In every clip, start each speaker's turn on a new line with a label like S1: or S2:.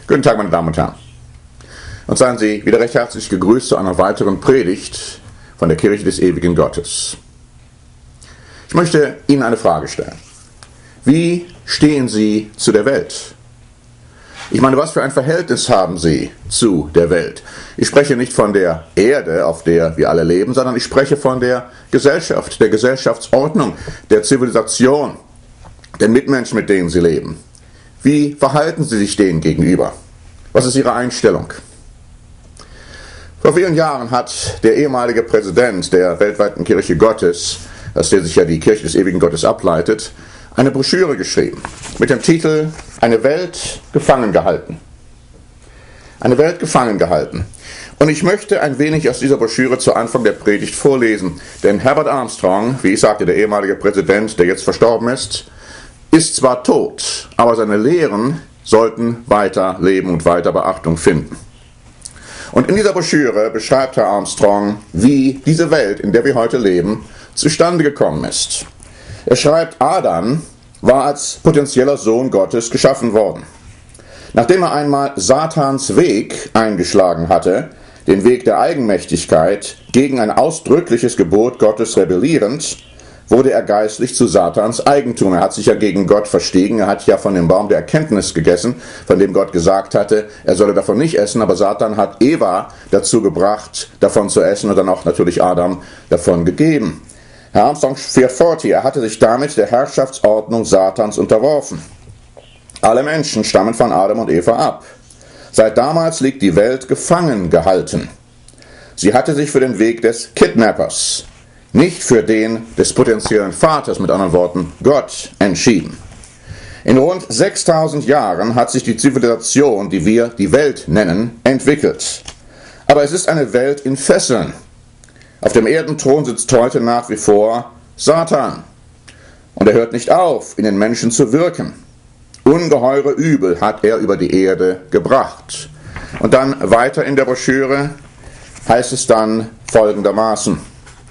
S1: Guten Tag, meine Damen und Herren. Und seien Sie wieder recht herzlich gegrüßt zu einer weiteren Predigt von der Kirche des ewigen Gottes. Ich möchte Ihnen eine Frage stellen. Wie stehen Sie zu der Welt? Ich meine, was für ein Verhältnis haben Sie zu der Welt? Ich spreche nicht von der Erde, auf der wir alle leben, sondern ich spreche von der Gesellschaft, der Gesellschaftsordnung, der Zivilisation, den Mitmenschen, mit denen Sie leben. Wie verhalten Sie sich denen gegenüber? Was ist Ihre Einstellung? Vor vielen Jahren hat der ehemalige Präsident der weltweiten Kirche Gottes, aus der sich ja die Kirche des ewigen Gottes ableitet, eine Broschüre geschrieben mit dem Titel »Eine Welt gefangen gehalten«. Eine Welt gefangen gehalten. Und ich möchte ein wenig aus dieser Broschüre zu Anfang der Predigt vorlesen, denn Herbert Armstrong, wie ich sagte, der ehemalige Präsident, der jetzt verstorben ist zwar tot, aber seine Lehren sollten weiter leben und weiter Beachtung finden. Und in dieser Broschüre beschreibt Herr Armstrong, wie diese Welt, in der wir heute leben, zustande gekommen ist. Er schreibt, Adam war als potenzieller Sohn Gottes geschaffen worden. Nachdem er einmal Satans Weg eingeschlagen hatte, den Weg der Eigenmächtigkeit, gegen ein ausdrückliches Gebot Gottes rebellierend, wurde er geistlich zu Satans Eigentum. Er hat sich ja gegen Gott verstiegen, er hat ja von dem Baum der Erkenntnis gegessen, von dem Gott gesagt hatte, er solle davon nicht essen, aber Satan hat Eva dazu gebracht, davon zu essen und dann auch natürlich Adam davon gegeben. Herr Armstrong fährt fort hier, er hatte sich damit der Herrschaftsordnung Satans unterworfen. Alle Menschen stammen von Adam und Eva ab. Seit damals liegt die Welt gefangen gehalten. Sie hatte sich für den Weg des Kidnappers, nicht für den des potenziellen Vaters, mit anderen Worten Gott, entschieden. In rund 6000 Jahren hat sich die Zivilisation, die wir die Welt nennen, entwickelt. Aber es ist eine Welt in Fesseln. Auf dem Erdenthron sitzt heute nach wie vor Satan. Und er hört nicht auf, in den Menschen zu wirken. Ungeheure Übel hat er über die Erde gebracht. Und dann weiter in der Broschüre heißt es dann folgendermaßen.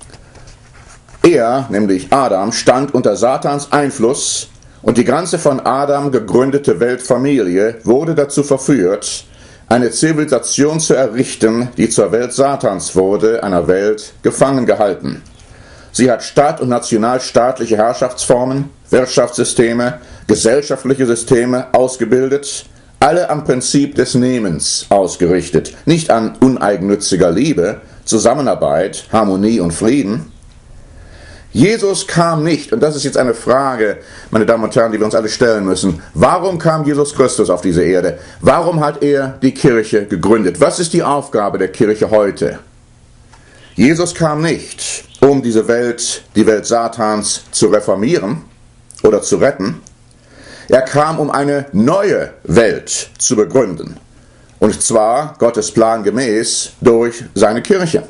S1: Er, nämlich Adam, stand unter Satans Einfluss und die ganze von Adam gegründete Weltfamilie wurde dazu verführt, eine Zivilisation zu errichten, die zur Welt Satans wurde, einer Welt gefangen gehalten. Sie hat staat- und nationalstaatliche Herrschaftsformen, Wirtschaftssysteme, gesellschaftliche Systeme ausgebildet, alle am Prinzip des Nehmens ausgerichtet, nicht an uneigennütziger Liebe, Zusammenarbeit, Harmonie und Frieden. Jesus kam nicht, und das ist jetzt eine Frage, meine Damen und Herren, die wir uns alle stellen müssen. Warum kam Jesus Christus auf diese Erde? Warum hat er die Kirche gegründet? Was ist die Aufgabe der Kirche heute? Jesus kam nicht, um die Welt Satans zu reformieren oder zu retten. Er kam, um eine neue Welt zu begründen. Und zwar, Gottes Plan gemäß, durch seine Kirche.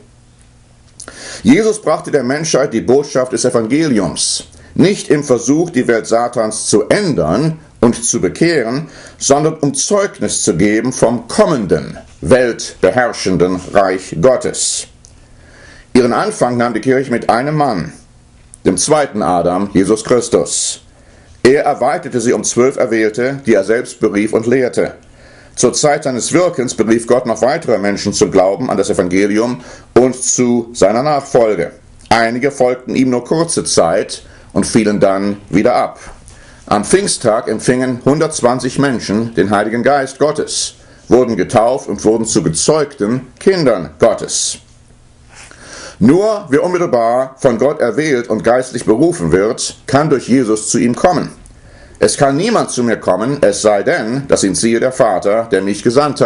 S1: Jesus brachte der Menschheit die Botschaft des Evangeliums, nicht im Versuch, die Welt Satans zu ändern und zu bekehren, sondern um Zeugnis zu geben vom kommenden, weltbeherrschenden Reich Gottes. Ihren Anfang nahm die Kirche mit einem Mann, dem zweiten Adam, Jesus Christus. Er erweiterte sie um 12 Erwählte, die er selbst berief und lehrte. Zur Zeit seines Wirkens berief Gott noch weitere Menschen zum Glauben an das Evangelium und zu seiner Nachfolge. Einige folgten ihm nur kurze Zeit und fielen dann wieder ab. Am Pfingsttag empfingen 120 Menschen den Heiligen Geist Gottes, wurden getauft und wurden zu gezeugten Kindern Gottes. Nur wer unmittelbar von Gott erwählt und geistlich berufen wird, kann durch Jesus zu ihm kommen. Es kann niemand zu mir kommen, es sei denn, dass ihn siehe der Vater, der mich gesandt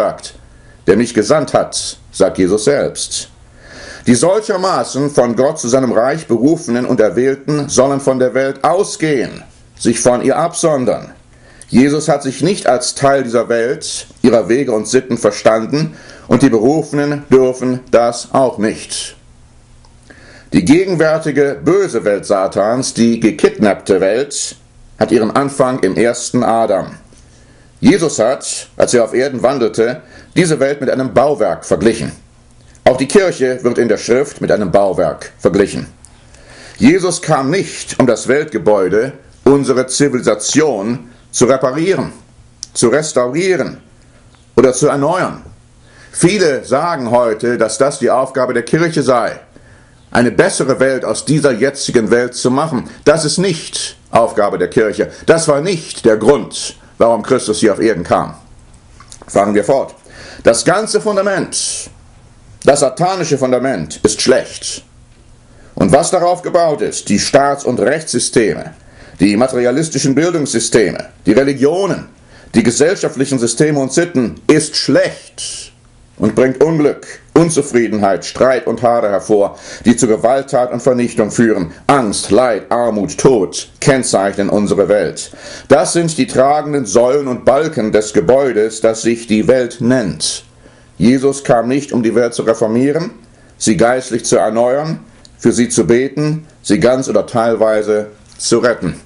S1: hat, sagt Jesus selbst. Die solchermaßen von Gott zu seinem Reich berufenen und Erwählten sollen von der Welt ausgehen, sich von ihr absondern. Jesus hat sich nicht als Teil dieser Welt, ihrer Wege und Sitten verstanden, und die Berufenen dürfen das auch nicht. Die gegenwärtige böse Welt Satans, die gekidnappte Welt, hat ihren Anfang im ersten Adam. Jesus hat, als er auf Erden wandelte, diese Welt mit einem Bauwerk verglichen. Auch die Kirche wird in der Schrift mit einem Bauwerk verglichen. Jesus kam nicht, um das Weltgebäude, unsere Zivilisation, zu reparieren, zu restaurieren oder zu erneuern. Viele sagen heute, dass das die Aufgabe der Kirche sei, eine bessere Welt aus dieser jetzigen Welt zu machen. Das ist nicht Aufgabe der Kirche. Das war nicht der Grund, warum Christus hier auf Erden kam. Fahren wir fort. Das ganze Fundament, das satanische Fundament, ist schlecht. Und was darauf gebaut ist, die Staats- und Rechtssysteme, die materialistischen Bildungssysteme, die Religionen, die gesellschaftlichen Systeme und Sitten, ist schlecht und bringt Unglück, Unzufriedenheit, Streit und Hader hervor, die zu Gewalttat und Vernichtung führen. Angst, Leid, Armut, Tod kennzeichnen unsere Welt. Das sind die tragenden Säulen und Balken des Gebäudes, das sich die Welt nennt. Jesus kam nicht, um die Welt zu reformieren, sie geistlich zu erneuern, für sie zu beten, sie ganz oder teilweise zu retten.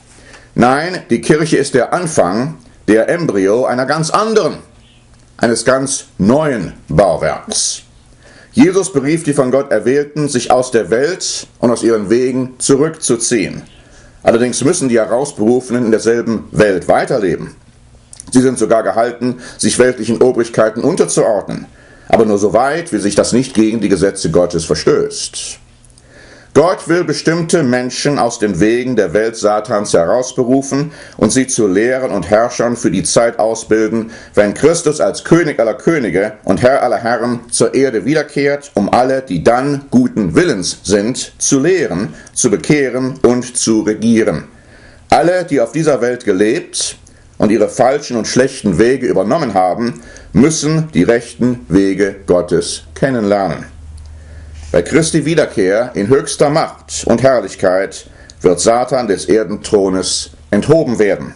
S1: Nein, die Kirche ist der Anfang, der Embryo einer ganz anderen, eines ganz neuen Bauwerks. Jesus berief die von Gott Erwählten, sich aus der Welt und aus ihren Wegen zurückzuziehen. Allerdings müssen die Herausberufenen in derselben Welt weiterleben. Sie sind sogar gehalten, sich weltlichen Obrigkeiten unterzuordnen, aber nur so weit, wie sich das nicht gegen die Gesetze Gottes verstößt. Gott will bestimmte Menschen aus den Wegen der Welt Satans herausberufen und sie zu Lehrern und Herrschern für die Zeit ausbilden, wenn Christus als König aller Könige und Herr aller Herren zur Erde wiederkehrt, um alle, die dann guten Willens sind, zu lehren, zu bekehren und zu regieren. Alle, die auf dieser Welt gelebt und ihre falschen und schlechten Wege übernommen haben, müssen die rechten Wege Gottes kennenlernen. Bei Christi Wiederkehr in höchster Macht und Herrlichkeit wird Satan des Erdenthrones enthoben werden.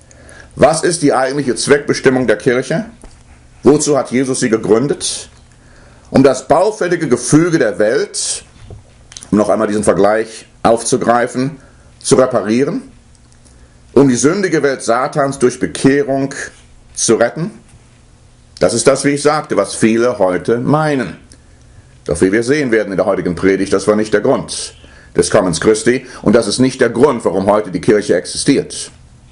S1: Was ist die eigentliche Zweckbestimmung der Kirche? Wozu hat Jesus sie gegründet? Um das baufällige Gefüge der Welt, um noch einmal diesen Vergleich aufzugreifen, zu reparieren? Um die sündige Welt Satans durch Bekehrung zu retten? Das ist das, wie ich sagte, was viele heute meinen. Doch wie wir sehen werden in der heutigen Predigt, das war nicht der Grund des Kommens Christi und das ist nicht der Grund, warum heute die Kirche existiert.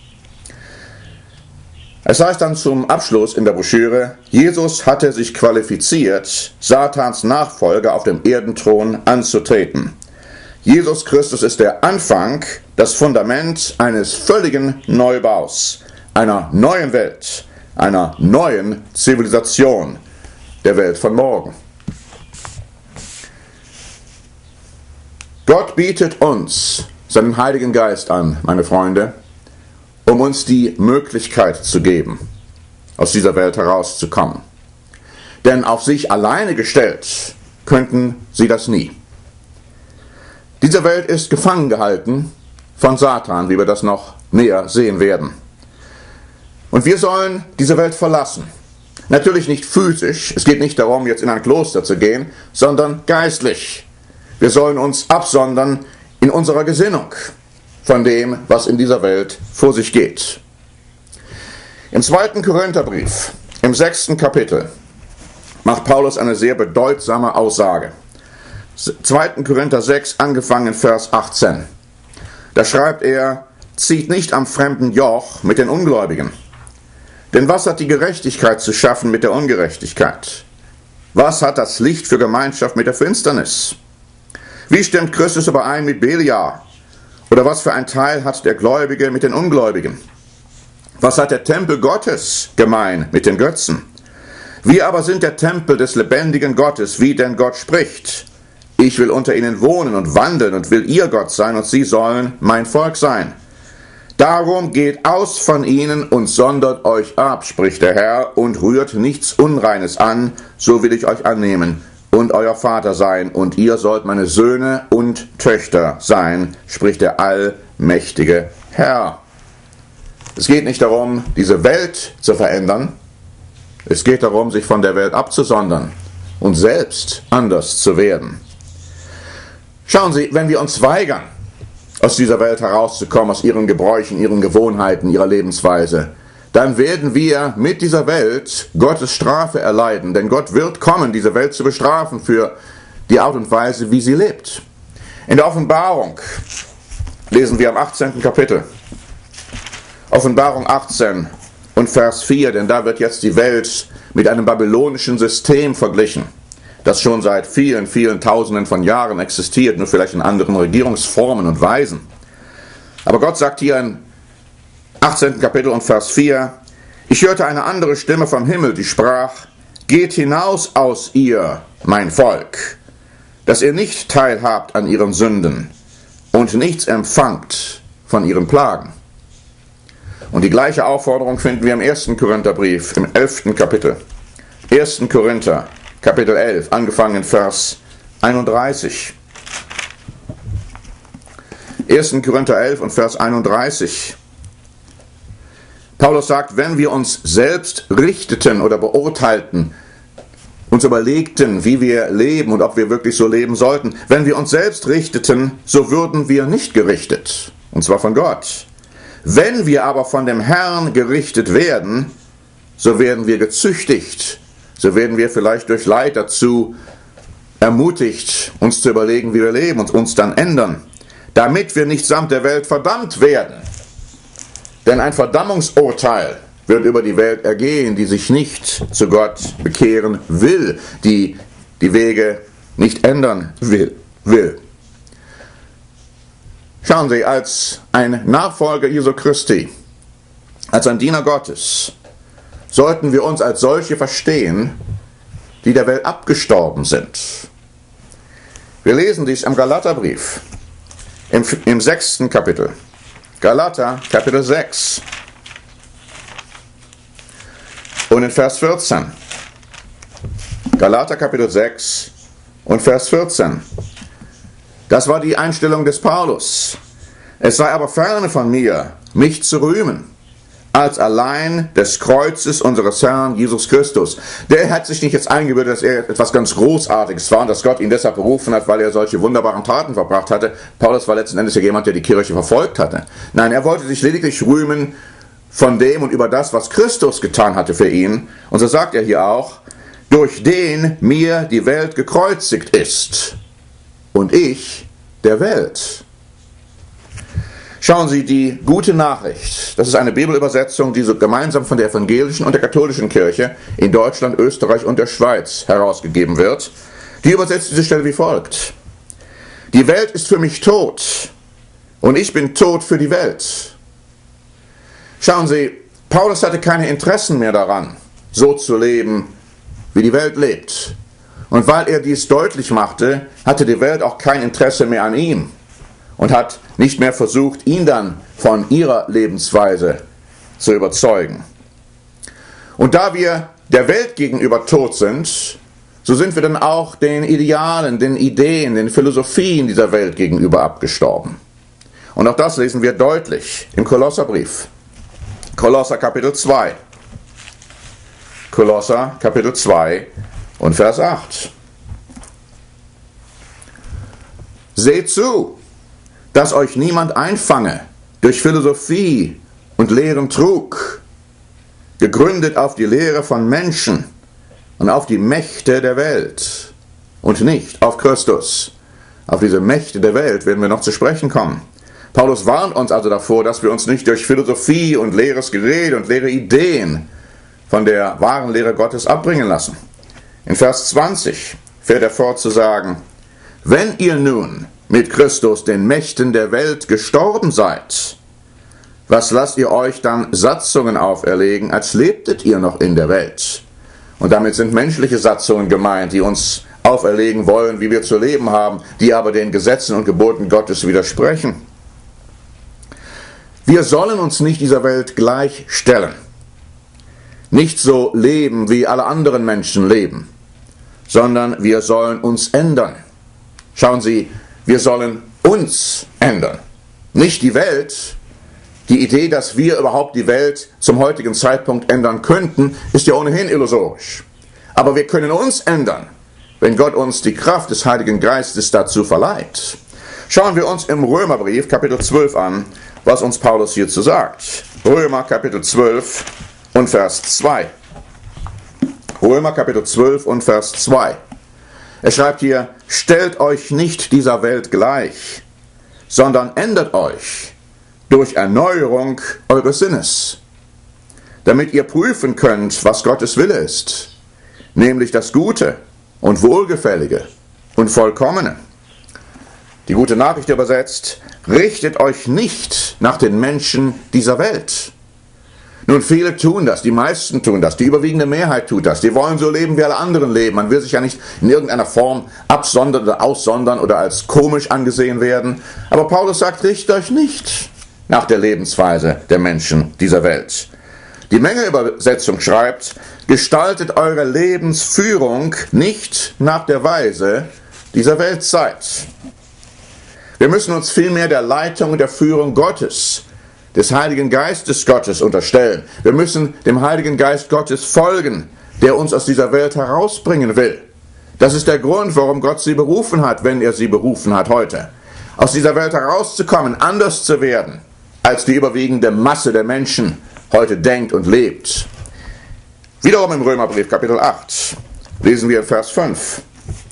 S1: Es heißt dann zum Abschluss in der Broschüre, Jesus hatte sich qualifiziert, Satans Nachfolger auf dem Erdenthron anzutreten. Jesus Christus ist der Anfang, das Fundament eines völligen Neubaus, einer neuen Welt, einer neuen Zivilisation, der Welt von morgen. Gott bietet uns seinen Heiligen Geist an, meine Freunde, um uns die Möglichkeit zu geben, aus dieser Welt herauszukommen. Denn auf sich alleine gestellt könnten sie das nie. Diese Welt ist gefangen gehalten von Satan, wie wir das noch näher sehen werden. Und wir sollen diese Welt verlassen. Natürlich nicht physisch, es geht nicht darum, jetzt in ein Kloster zu gehen, sondern geistlich. Wir sollen uns absondern in unserer Gesinnung von dem, was in dieser Welt vor sich geht. Im 2. Korintherbrief, im 6. Kapitel, macht Paulus eine sehr bedeutsame Aussage. 2. Korinther 6, angefangen in Vers 18. Da schreibt er, zieht nicht am fremden Joch mit den Ungläubigen. Denn was hat die Gerechtigkeit zu schaffen mit der Ungerechtigkeit? Was hat das Licht für Gemeinschaft mit der Finsternis? Wie stimmt Christus überein mit Beliar? Oder was für ein Teil hat der Gläubige mit den Ungläubigen? Was hat der Tempel Gottes gemein mit den Götzen? Wir aber sind der Tempel des lebendigen Gottes, wie denn Gott spricht. Ich will unter ihnen wohnen und wandeln und will ihr Gott sein und sie sollen mein Volk sein. Darum geht aus von ihnen und sondert euch ab, spricht der Herr, und rührt nichts Unreines an, so will ich euch annehmen und euer Vater sein, und ihr sollt meine Söhne und Töchter sein, spricht der allmächtige Herr. Es geht nicht darum, diese Welt zu verändern, es geht darum, sich von der Welt abzusondern und selbst anders zu werden. Schauen Sie, wenn wir uns weigern, aus dieser Welt herauszukommen, aus ihren Gebräuchen, ihren Gewohnheiten, ihrer Lebensweise, dann werden wir mit dieser Welt Gottes Strafe erleiden. Denn Gott wird kommen, diese Welt zu bestrafen für die Art und Weise, wie sie lebt. In der Offenbarung lesen wir am 18. Kapitel. Offenbarung 18 und Vers 4, denn da wird jetzt die Welt mit einem babylonischen System verglichen, das schon seit vielen, vielen Tausenden von Jahren existiert, nur vielleicht in anderen Regierungsformen und Weisen. Aber Gott sagt hier im 18. Kapitel und Vers 4, ich hörte eine andere Stimme vom Himmel, die sprach, geht hinaus aus ihr, mein Volk, dass ihr nicht teilhabt an ihren Sünden und nichts empfangt von ihren Plagen. Und die gleiche Aufforderung finden wir im 1. Korintherbrief, im 11. Kapitel. 1. Korinther, Kapitel 11, angefangen in Vers 31. 1. Korinther 11 und Vers 31. Paulus sagt, wenn wir uns selbst richteten oder beurteilten, uns überlegten, wie wir leben und ob wir wirklich so leben sollten, wenn wir uns selbst richteten, so würden wir nicht gerichtet, und zwar von Gott. Wenn wir aber von dem Herrn gerichtet werden, so werden wir gezüchtigt, so werden wir vielleicht durch Leid dazu ermutigt, uns zu überlegen, wie wir leben und uns dann ändern, damit wir nicht samt der Welt verdammt werden. Denn ein Verdammungsurteil wird über die Welt ergehen, die sich nicht zu Gott bekehren will, die die Wege nicht ändern will. Schauen Sie, als ein Nachfolger Jesu Christi, als ein Diener Gottes, sollten wir uns als solche verstehen, die der Welt abgestorben sind. Wir lesen dies im Galaterbrief, im 6. Kapitel. Galater, Kapitel 6. Und in Vers 14. Galater, Kapitel 6 und Vers 14. Das war die Einstellung des Paulus. Es sei aber ferne von mir, mich zu rühmen, als allein des Kreuzes unseres Herrn Jesus Christus. Der hat sich nicht jetzt eingebildet, dass er etwas ganz Großartiges war und dass Gott ihn deshalb berufen hat, weil er solche wunderbaren Taten verbracht hatte. Paulus war letzten Endes ja jemand, der die Kirche verfolgt hatte. Nein, er wollte sich lediglich rühmen von dem und über das, was Christus getan hatte für ihn. Und so sagt er hier auch, durch den mir die Welt gekreuzigt ist und ich der Welt. Schauen Sie, die gute Nachricht, das ist eine Bibelübersetzung, die so gemeinsam von der evangelischen und der katholischen Kirche in Deutschland, Österreich und der Schweiz herausgegeben wird. Die übersetzt diese Stelle wie folgt. Die Welt ist für mich tot und ich bin tot für die Welt. Schauen Sie, Paulus hatte keine Interessen mehr daran, so zu leben, wie die Welt lebt. Und weil er dies deutlich machte, hatte die Welt auch kein Interesse mehr an ihm und hat nicht mehr versucht, ihn dann von ihrer Lebensweise zu überzeugen. Und da wir der Welt gegenüber tot sind, so sind wir dann auch den Idealen, den Ideen, den Philosophien dieser Welt gegenüber abgestorben. Und auch das lesen wir deutlich im Kolosserbrief. Kolosser Kapitel 2. Kolosser Kapitel 2 und Vers 8. Seht zu, dass euch niemand einfange durch Philosophie und leeren Trug, gegründet auf die Lehre von Menschen und auf die Mächte der Welt und nicht auf Christus. Auf diese Mächte der Welt werden wir noch zu sprechen kommen. Paulus warnt uns also davor, dass wir uns nicht durch Philosophie und leeres Gerede und leere Ideen von der wahren Lehre Gottes abbringen lassen. In Vers 20 fährt er fort zu sagen, wenn ihr nun mit Christus den Mächten der Welt gestorben seid, was lasst ihr euch dann Satzungen auferlegen, als lebtet ihr noch in der Welt? Und damit sind menschliche Satzungen gemeint, die uns auferlegen wollen, wie wir zu leben haben, die aber den Gesetzen und Geboten Gottes widersprechen. Wir sollen uns nicht dieser Welt gleichstellen, nicht so leben, wie alle anderen Menschen leben, sondern wir sollen uns ändern. Schauen Sie, wir sollen uns ändern, nicht die Welt. Die Idee, dass wir überhaupt die Welt zum heutigen Zeitpunkt ändern könnten, ist ja ohnehin illusorisch. Aber wir können uns ändern, wenn Gott uns die Kraft des Heiligen Geistes dazu verleiht. Schauen wir uns im Römerbrief Kapitel 12 an, was uns Paulus hierzu sagt. Römer Kapitel 12 und Vers 2. Römer Kapitel 12 und Vers 2. Er schreibt hier, stellt euch nicht dieser Welt gleich, sondern ändert euch durch Erneuerung eures Sinnes, damit ihr prüfen könnt, was Gottes Wille ist, nämlich das Gute und Wohlgefällige und Vollkommene. Die Gute Nachricht übersetzt: Richtet euch nicht nach den Menschen dieser Welt. Nun, viele tun das, die meisten tun das, die überwiegende Mehrheit tut das. Die wollen so leben, wie alle anderen leben. Man will sich ja nicht in irgendeiner Form absondern oder aussondern oder als komisch angesehen werden. Aber Paulus sagt, richtet euch nicht nach der Lebensweise der Menschen dieser Welt. Die Mengeübersetzung schreibt, gestaltet eure Lebensführung nicht nach der Weise dieser Weltzeit. Wir müssen uns vielmehr der Leitung und der Führung Gottes, des Heiligen Geistes Gottes unterstellen. Wir müssen dem Heiligen Geist Gottes folgen, der uns aus dieser Welt herausbringen will. Das ist der Grund, warum Gott sie berufen hat, wenn er sie berufen hat heute. Aus dieser Welt herauszukommen, anders zu werden, als die überwiegende Masse der Menschen heute denkt und lebt. Wiederum im Römerbrief, Kapitel 8, lesen wir Vers 5.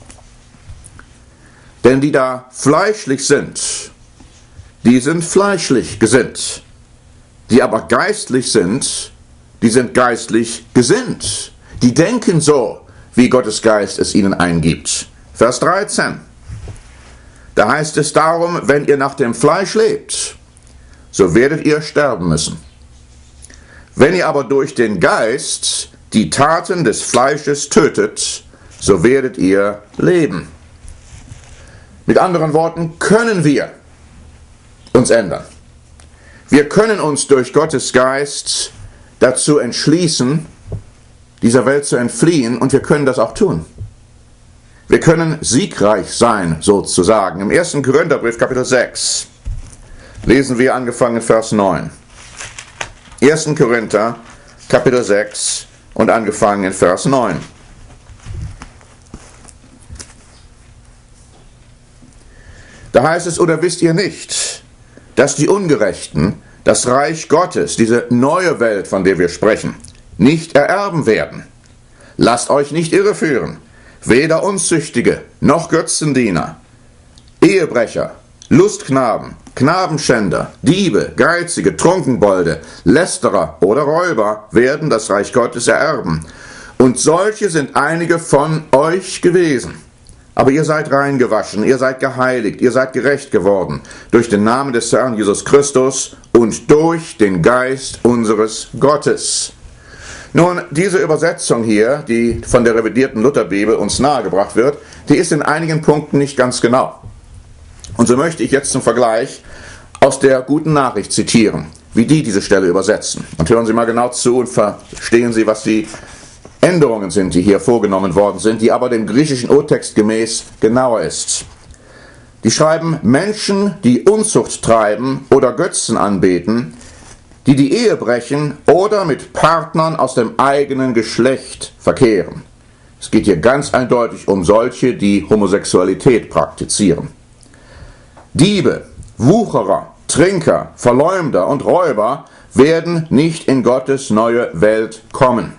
S1: Denn die da fleischlich sind, die sind fleischlich gesinnt. Die aber geistlich sind, die sind geistlich gesinnt. Die denken so, wie Gottes Geist es ihnen eingibt. Vers 13. Da heißt es darum, wenn ihr nach dem Fleisch lebt, so werdet ihr sterben müssen. Wenn ihr aber durch den Geist die Taten des Fleisches tötet, so werdet ihr leben. Mit anderen Worten, können wir uns ändern. Wir können uns durch Gottes Geist dazu entschließen, dieser Welt zu entfliehen, und wir können das auch tun. Wir können siegreich sein, sozusagen. Im 1. Korintherbrief, Kapitel 6, lesen wir angefangen in Vers 9. 1. Korinther, Kapitel 6 und angefangen in Vers 9. Da heißt es, oder wisst ihr nicht, dass die Ungerechten das Reich Gottes, diese neue Welt, von der wir sprechen, nicht ererben werden? Lasst euch nicht irreführen, weder Unzüchtige, noch Götzendiener, Ehebrecher, Lustknaben, Knabenschänder, Diebe, Geizige, Trunkenbolde, Lästerer oder Räuber werden das Reich Gottes ererben. Und solche sind einige von euch gewesen. Aber ihr seid reingewaschen, ihr seid geheiligt, ihr seid gerecht geworden durch den Namen des Herrn Jesus Christus und durch den Geist unseres Gottes. Nun, diese Übersetzung hier, die von der revidierten Lutherbibel uns nahegebracht wird, die ist in einigen Punkten nicht ganz genau. Und so möchte ich jetzt zum Vergleich aus der Guten Nachricht zitieren, wie die diese Stelle übersetzen. Und hören Sie mal genau zu und verstehen Sie, was die Änderungen sind, die hier vorgenommen worden sind, die aber dem griechischen Urtext gemäß genauer ist. Die schreiben, Menschen, die Unzucht treiben oder Götzen anbeten, die die Ehe brechen oder mit Partnern aus dem eigenen Geschlecht verkehren. Es geht hier ganz eindeutig um solche, die Homosexualität praktizieren. Diebe, Wucherer, Trinker, Verleumder und Räuber werden nicht in Gottes neue Welt kommen.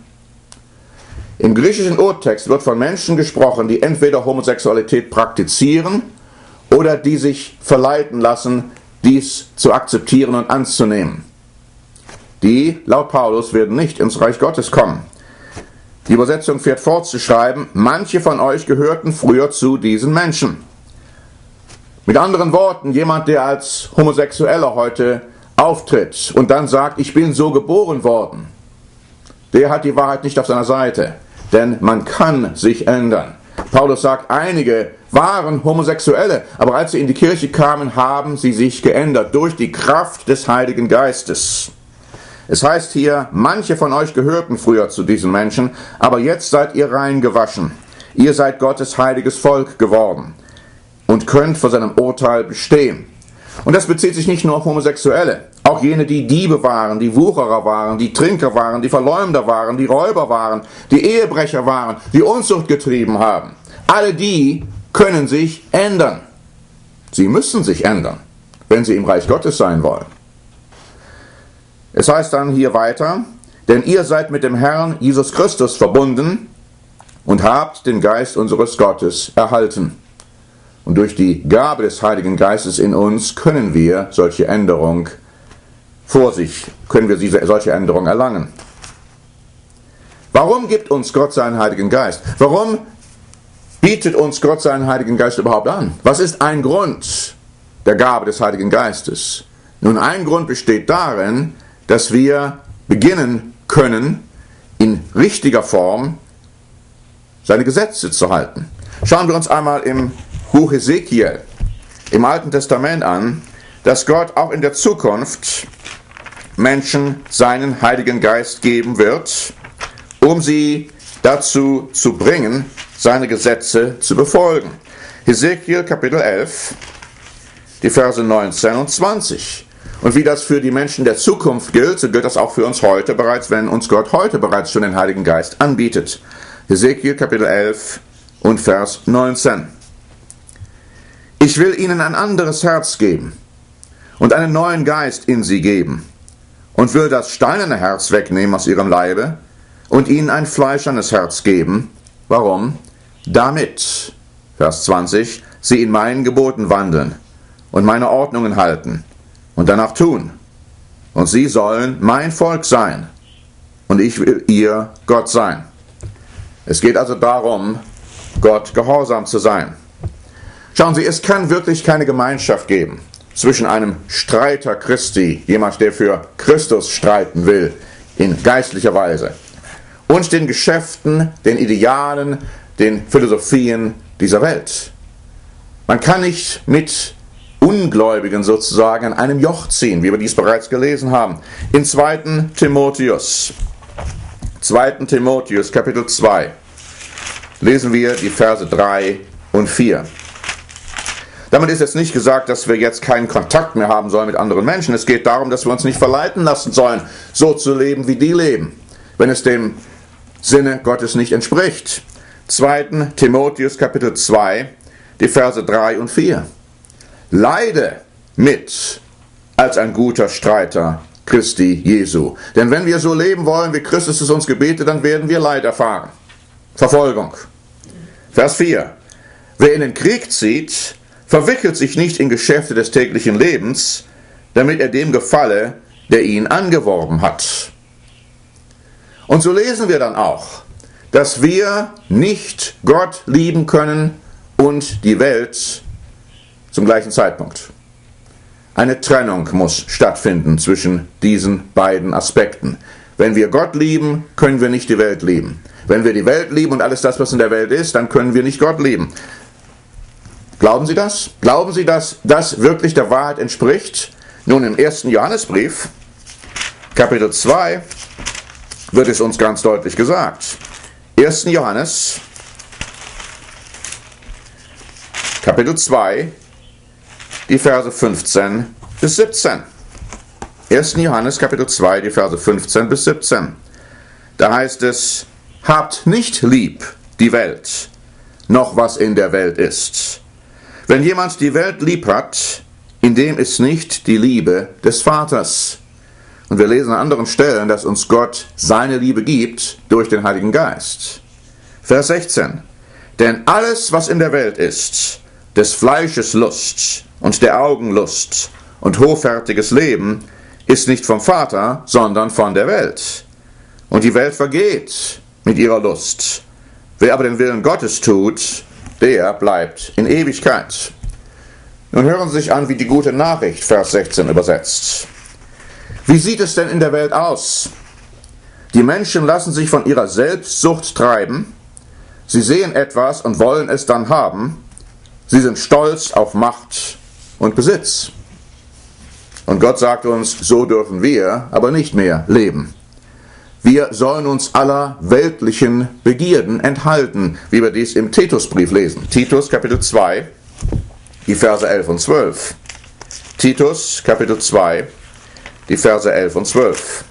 S1: Im griechischen Urtext wird von Menschen gesprochen, die entweder Homosexualität praktizieren oder die sich verleiten lassen, dies zu akzeptieren und anzunehmen. Die, laut Paulus, werden nicht ins Reich Gottes kommen. Die Übersetzung fährt fort zu schreiben, manche von euch gehörten früher zu diesen Menschen. Mit anderen Worten, jemand, der als Homosexueller heute auftritt und dann sagt, ich bin so geboren worden, der hat die Wahrheit nicht auf seiner Seite. Denn man kann sich ändern. Paulus sagt, einige waren Homosexuelle, aber als sie in die Kirche kamen, haben sie sich geändert durch die Kraft des Heiligen Geistes. Es heißt hier, manche von euch gehörten früher zu diesen Menschen, aber jetzt seid ihr rein gewaschen. Ihr seid Gottes heiliges Volk geworden und könnt vor seinem Urteil bestehen. Und das bezieht sich nicht nur auf Homosexuelle. Auch jene, die Diebe waren, die Wucherer waren, die Trinker waren, die Verleumder waren, die Räuber waren, die Ehebrecher waren, die Unzucht getrieben haben. Alle die können sich ändern. Sie müssen sich ändern, wenn sie im Reich Gottes sein wollen. Es heißt dann hier weiter, denn ihr seid mit dem Herrn Jesus Christus verbunden und habt den Geist unseres Gottes erhalten. Und durch die Gabe des Heiligen Geistes in uns können wir solche Änderung erlangen. Warum gibt uns Gott seinen Heiligen Geist? Warum bietet uns Gott seinen Heiligen Geist überhaupt an? Was ist ein Grund der Gabe des Heiligen Geistes? Nun, ein Grund besteht darin, dass wir beginnen können, in richtiger Form seine Gesetze zu halten. Schauen wir uns einmal im Buch Hesekiel im Alten Testament an, dass Gott auch in der Zukunft Menschen seinen Heiligen Geist geben wird, um sie dazu zu bringen, seine Gesetze zu befolgen. Hesekiel Kapitel 11, die Verse 19 und 20. Und wie das für die Menschen der Zukunft gilt, so gilt das auch für uns heute bereits, wenn uns Gott heute bereits schon den Heiligen Geist anbietet. Hesekiel Kapitel 11 und Vers 19. Ich will ihnen ein anderes Herz geben und einen neuen Geist in sie geben und will das steinerne Herz wegnehmen aus ihrem Leibe und ihnen ein fleischernes Herz geben. Warum? Damit, Vers 20, sie in meinen Geboten wandeln und meine Ordnungen halten und danach tun. Und sie sollen mein Volk sein und ich will ihr Gott sein. Es geht also darum, Gott gehorsam zu sein. Schauen Sie, es kann wirklich keine Gemeinschaft geben zwischen einem Streiter Christi, jemand, der für Christus streiten will, in geistlicher Weise, und den Geschäften, den Idealen, den Philosophien dieser Welt. Man kann nicht mit Ungläubigen sozusagen an einem Joch ziehen, wie wir dies bereits gelesen haben. In 2. Timotheus Kapitel 2 lesen wir die Verse 3 und 4. Damit ist jetzt nicht gesagt, dass wir jetzt keinen Kontakt mehr haben sollen mit anderen Menschen. Es geht darum, dass wir uns nicht verleiten lassen sollen, so zu leben, wie die leben, wenn es dem Sinne Gottes nicht entspricht. 2. Timotheus Kapitel 2, die Verse 3 und 4. Leide mit als ein guter Streiter Christi Jesu. Denn wenn wir so leben wollen, wie Christus es uns gebetet, dann werden wir Leid erfahren. Verfolgung. Vers 4. Wer in den Krieg zieht, verwickelt sich nicht in Geschäfte des täglichen Lebens, damit er dem gefalle, der ihn angeworben hat. Und so lesen wir dann auch, dass wir nicht Gott lieben können und die Welt zum gleichen Zeitpunkt. Eine Trennung muss stattfinden zwischen diesen beiden Aspekten. Wenn wir Gott lieben, können wir nicht die Welt lieben. Wenn wir die Welt lieben und alles das, was in der Welt ist, dann können wir nicht Gott lieben. Glauben Sie das? Glauben Sie, dass das wirklich der Wahrheit entspricht? Nun, im 1. Johannesbrief, Kapitel 2, wird es uns ganz deutlich gesagt. 1. Johannes, Kapitel 2, die Verse 15 bis 17. 1. Johannes, Kapitel 2, die Verse 15 bis 17. Da heißt es, habt nicht lieb die Welt, noch was in der Welt ist. Wenn jemand die Welt lieb hat, in dem ist nicht die Liebe des Vaters. Und wir lesen an anderen Stellen, dass uns Gott seine Liebe gibt durch den Heiligen Geist. Vers 16. Denn alles, was in der Welt ist, des Fleisches Lust und der Augen Lust und hoffärtiges Leben, ist nicht vom Vater, sondern von der Welt. Und die Welt vergeht mit ihrer Lust. Wer aber den Willen Gottes tut, der bleibt in Ewigkeit. Nun hören Sie sich an, wie die gute Nachricht, Vers 16 übersetzt. Wie sieht es denn in der Welt aus? Die Menschen lassen sich von ihrer Selbstsucht treiben. Sie sehen etwas und wollen es dann haben. Sie sind stolz auf Macht und Besitz. Und Gott sagt uns, so dürfen wir aber nicht mehr leben. Wir sollen uns aller weltlichen Begierden enthalten, wie wir dies im Titusbrief lesen. Titus, Kapitel 2, die Verse 11 und 12. Titus, Kapitel 2, die Verse 11 und 12.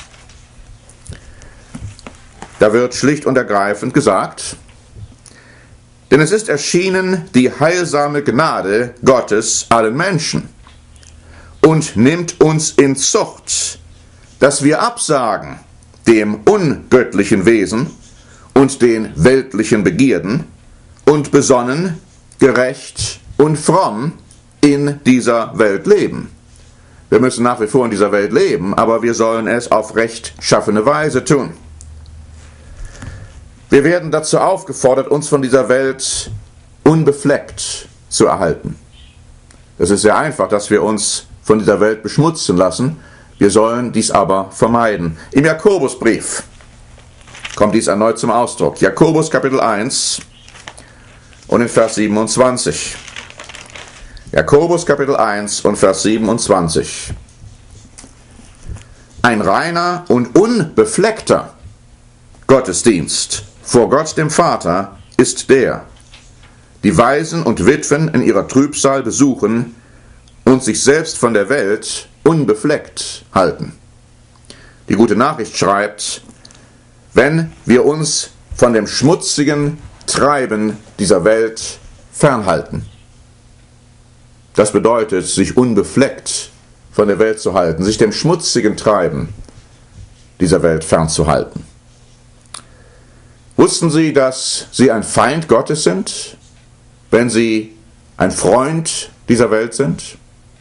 S1: Da wird schlicht und ergreifend gesagt, denn es ist erschienen die heilsame Gnade Gottes allen Menschen und nimmt uns in Zucht, dass wir absagen dem ungöttlichen Wesen und den weltlichen Begierden und besonnen, gerecht und fromm in dieser Welt leben. Wir müssen nach wie vor in dieser Welt leben, aber wir sollen es auf rechtschaffene Weise tun. Wir werden dazu aufgefordert, uns von dieser Welt unbefleckt zu erhalten. Es ist sehr einfach, dass wir uns von dieser Welt beschmutzen lassen. Wir sollen dies aber vermeiden. Im Jakobusbrief kommt dies erneut zum Ausdruck. Jakobus Kapitel 1 und in Vers 27. Jakobus Kapitel 1 und Vers 27. Ein reiner und unbefleckter Gottesdienst vor Gott dem Vater ist der, die Waisen und Witwen in ihrer Trübsal besuchen und sich selbst von der Welt unbefleckt halten. Die gute Nachricht schreibt, wenn wir uns von dem schmutzigen Treiben dieser Welt fernhalten. Das bedeutet, sich unbefleckt von der Welt zu halten, sich dem schmutzigen Treiben dieser Welt fernzuhalten. Wussten Sie, dass Sie ein Feind Gottes sind, wenn Sie ein Freund dieser Welt sind?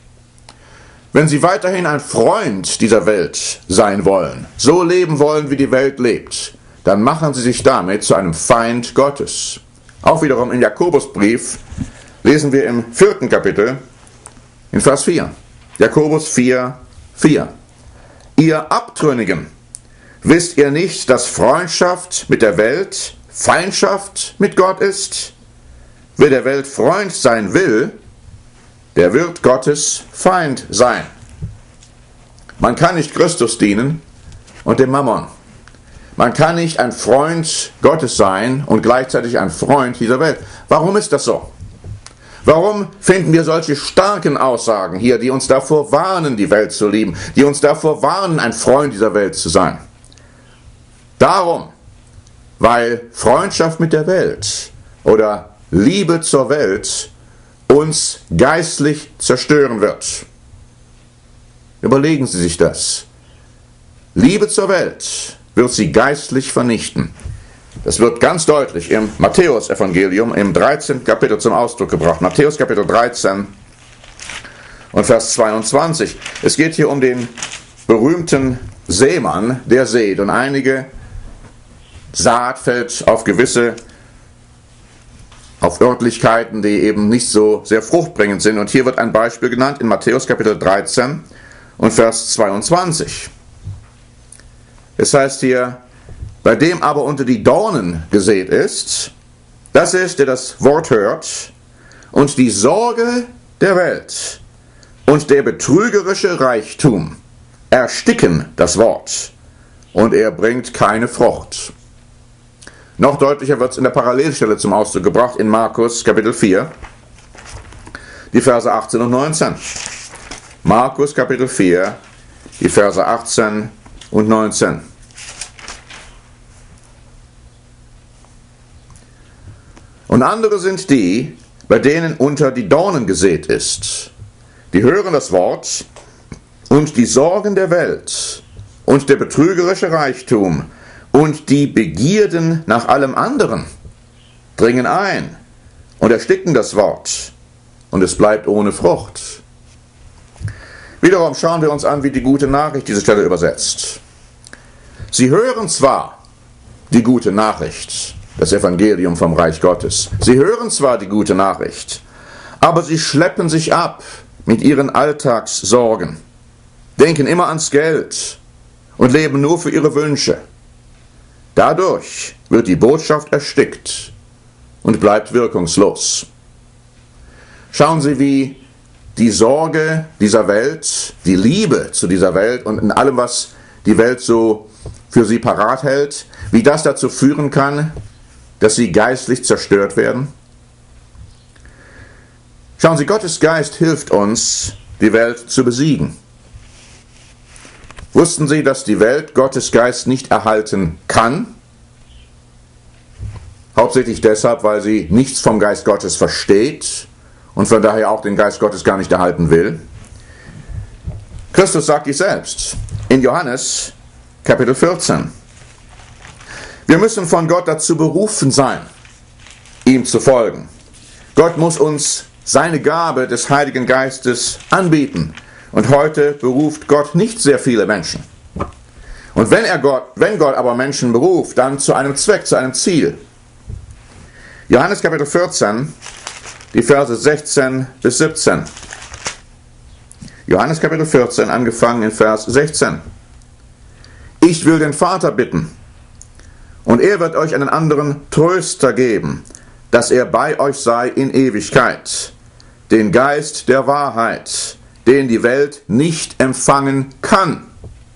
S1: Wenn Sie weiterhin ein Freund dieser Welt sein wollen, so leben wollen, wie die Welt lebt, dann machen Sie sich damit zu einem Feind Gottes. Auch wiederum im Jakobusbrief lesen wir im 4. Kapitel in Vers 4. Jakobus 4, 4. Ihr Abtrünnigen, wisst ihr nicht, dass Freundschaft mit der Welt Feindschaft mit Gott ist? Wer der Welt Freund sein will, der wird Gottes Feind sein. Man kann nicht Christus dienen und dem Mammon. Man kann nicht ein Freund Gottes sein und gleichzeitig ein Freund dieser Welt. Warum ist das so? Warum finden wir solche starken Aussagen hier, die uns davor warnen, die Welt zu lieben, die uns davor warnen, ein Freund dieser Welt zu sein? Darum, weil Freundschaft mit der Welt oder Liebe zur Welt uns geistlich zerstören wird. Überlegen Sie sich das. Liebe zur Welt wird sie geistlich vernichten. Das wird ganz deutlich im Matthäus-Evangelium im 13. Kapitel zum Ausdruck gebracht. Matthäus Kapitel 13 und Vers 22. Es geht hier um den berühmten Sämann, der sät. Und einige Saat fällt auf Örtlichkeiten, die eben nicht so sehr fruchtbringend sind. Und hier wird ein Beispiel genannt in Matthäus Kapitel 13 und Vers 22. Es heißt hier, bei dem aber unter die Dornen gesät ist, das ist, der das Wort hört, und die Sorge der Welt und der betrügerische Reichtum ersticken das Wort, und er bringt keine Frucht. Noch deutlicher wird es in der Parallelstelle zum Ausdruck gebracht, in Markus Kapitel 4, die Verse 18 und 19. Markus Kapitel 4, die Verse 18 und 19. Und andere sind die, bei denen unter die Dornen gesät ist. Die hören das Wort, und die Sorgen der Welt und der betrügerische Reichtum und die Begierden nach allem anderen dringen ein und ersticken das Wort, und es bleibt ohne Frucht. Wiederum schauen wir uns an, wie die gute Nachricht diese Stelle übersetzt. Sie hören zwar die gute Nachricht, das Evangelium vom Reich Gottes. Sie hören zwar die gute Nachricht, aber sie schleppen sich ab mit ihren Alltagssorgen, denken immer ans Geld und leben nur für ihre Wünsche. Dadurch wird die Botschaft erstickt und bleibt wirkungslos. Schauen Sie, wie die Sorge dieser Welt, die Liebe zu dieser Welt und in allem, was die Welt so für sie parat hält, wie das dazu führen kann, dass sie geistlich zerstört werden. Schauen Sie, Gottes Geist hilft uns, die Welt zu besiegen. Wussten Sie, dass die Welt Gottes Geist nicht erhalten kann? Hauptsächlich deshalb, weil sie nichts vom Geist Gottes versteht und von daher auch den Geist Gottes gar nicht erhalten will. Christus sagt dies selbst in Johannes Kapitel 14. Wir müssen von Gott dazu berufen sein, ihm zu folgen. Gott muss uns seine Gabe des Heiligen Geistes anbieten. Und heute beruft Gott nicht sehr viele Menschen. Und wenn Gott aber Menschen beruft, dann zu einem Zweck, zu einem Ziel. Johannes Kapitel 14, die Verse 16 bis 17. Johannes Kapitel 14, angefangen in Vers 16. Ich will den Vater bitten, und er wird euch einen anderen Tröster geben, dass er bei euch sei in Ewigkeit, den Geist der Wahrheit, den die Welt nicht empfangen kann.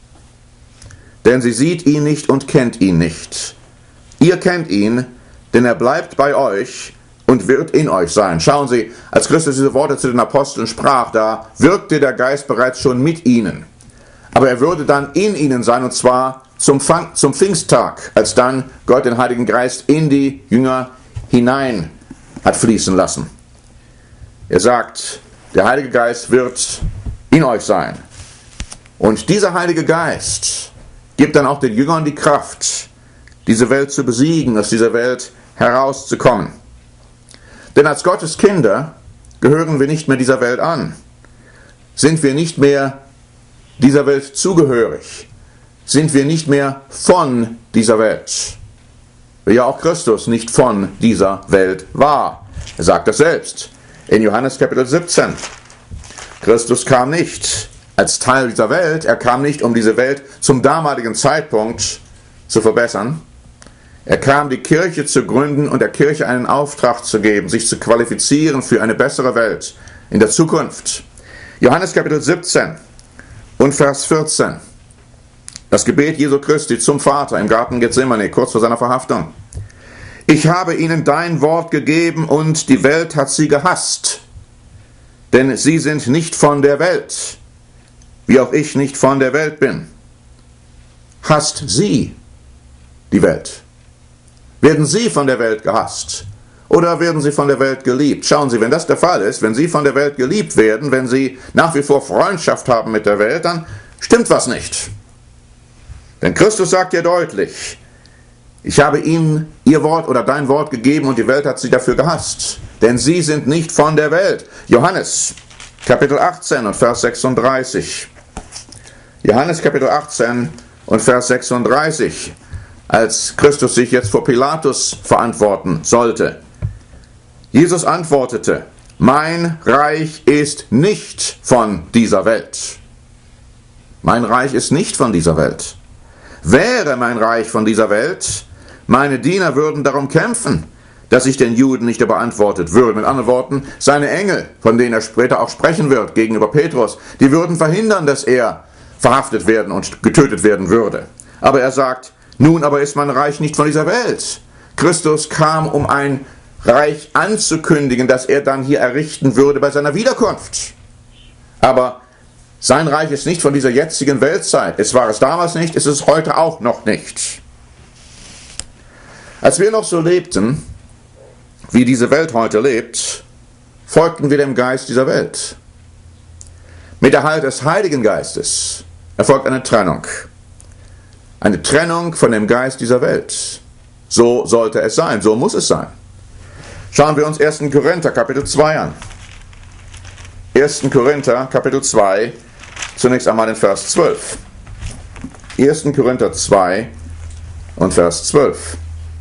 S1: Denn sie sieht ihn nicht und kennt ihn nicht. Ihr kennt ihn, denn er bleibt bei euch und wird in euch sein. Schauen Sie, als Christus diese Worte zu den Aposteln sprach, da wirkte der Geist bereits schon mit ihnen. Aber er würde dann in ihnen sein, und zwar zum Pfingsttag, als dann Gott den Heiligen Geist in die Jünger hinein hat fließen lassen. Er sagt, der Heilige Geist wird in euch sein. Und dieser Heilige Geist gibt dann auch den Jüngern die Kraft, diese Welt zu besiegen, aus dieser Welt herauszukommen. Denn als Gottes Kinder gehören wir nicht mehr dieser Welt an. Sind wir nicht mehr dieser Welt zugehörig. Sind wir nicht mehr von dieser Welt. Wie ja auch Christus nicht von dieser Welt war. Er sagt das selbst in Johannes Kapitel 17. Christus kam nicht als Teil dieser Welt. Er kam nicht, um diese Welt zum damaligen Zeitpunkt zu verbessern. Er kam, die Kirche zu gründen und der Kirche einen Auftrag zu geben, sich zu qualifizieren für eine bessere Welt in der Zukunft. Johannes Kapitel 17 und Vers 14. Das Gebet Jesu Christi zum Vater im Garten Gethsemane, kurz vor seiner Verhaftung. Ich habe ihnen dein Wort gegeben und die Welt hat sie gehasst. Denn sie sind nicht von der Welt, wie auch ich nicht von der Welt bin. Hasst sie die Welt? Werden sie von der Welt gehasst? Oder werden sie von der Welt geliebt? Schauen Sie, wenn das der Fall ist, wenn sie von der Welt geliebt werden, wenn sie nach wie vor Freundschaft haben mit der Welt, dann stimmt was nicht. Denn Christus sagt ja deutlich, ich habe ihnen ihr Wort oder dein Wort gegeben und die Welt hat sie dafür gehasst. Denn sie sind nicht von der Welt. Johannes Kapitel 18 und Vers 36. Johannes Kapitel 18 und Vers 36. Als Christus sich jetzt vor Pilatus verantworten sollte. Jesus antwortete, mein Reich ist nicht von dieser Welt. Mein Reich ist nicht von dieser Welt. Wäre mein Reich von dieser Welt, meine Diener würden darum kämpfen, dass ich den Juden nicht überantwortet würde. Mit anderen Worten, seine Engel, von denen er später auch sprechen wird gegenüber Petrus, die würden verhindern, dass er verhaftet werden und getötet werden würde. Aber er sagt, nun aber ist mein Reich nicht von dieser Welt. Christus kam, um ein Reich anzukündigen, das er dann hier errichten würde bei seiner Wiederkunft. Aber sein Reich ist nicht von dieser jetzigen Weltzeit. Es war es damals nicht, es ist heute auch noch nicht. Als wir noch so lebten, wie diese Welt heute lebt, folgten wir dem Geist dieser Welt. Mit Erhalt des Heiligen Geistes erfolgt eine Trennung. Eine Trennung von dem Geist dieser Welt. So sollte es sein, so muss es sein. Schauen wir uns 1. Korinther Kapitel 2 an. 1. Korinther Kapitel 2, zunächst einmal in Vers 12. 1. Korinther 2 und Vers 12.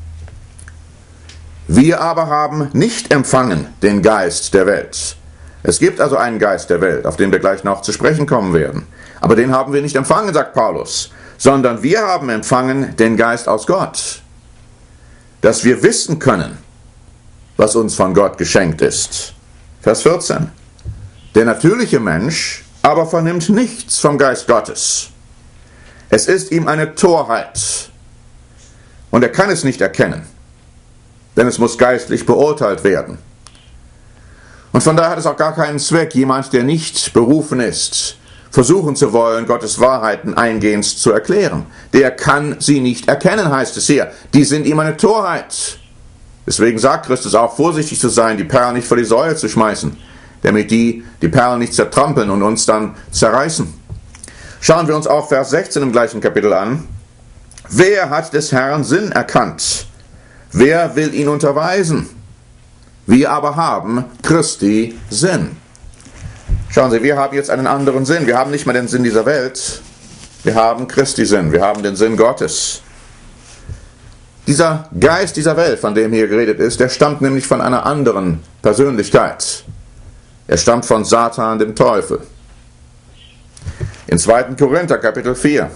S1: Wir aber haben nicht empfangen den Geist der Welt. Es gibt also einen Geist der Welt, auf den wir gleich noch zu sprechen kommen werden. Aber den haben wir nicht empfangen, sagt Paulus, sondern wir haben empfangen den Geist aus Gott, dass wir wissen können, was uns von Gott geschenkt ist. Vers 14. Der natürliche Mensch aber vernimmt nichts vom Geist Gottes. Es ist ihm eine Torheit und er kann es nicht erkennen, denn es muss geistlich beurteilt werden. Und von daher hat es auch gar keinen Zweck, jemand, der nicht berufen ist, versuchen zu wollen, Gottes Wahrheiten eingehend zu erklären. Der kann sie nicht erkennen, heißt es hier. Die sind ihm eine Torheit. Deswegen sagt Christus auch, vorsichtig zu sein, die Perlen nicht vor die Säue zu schmeißen, damit die Perlen nicht zertrampeln und uns dann zerreißen. Schauen wir uns auch Vers 16 im gleichen Kapitel an. Wer hat des Herrn Sinn erkannt? Wer will ihn unterweisen? Wir aber haben Christi Sinn. Schauen Sie, wir haben jetzt einen anderen Sinn. Wir haben nicht mehr den Sinn dieser Welt. Wir haben Christi Sinn, wir haben den Sinn Gottes. Dieser Geist dieser Welt, von dem hier geredet ist, der stammt nämlich von einer anderen Persönlichkeit. Er stammt von Satan, dem Teufel. In 2. Korinther Kapitel 4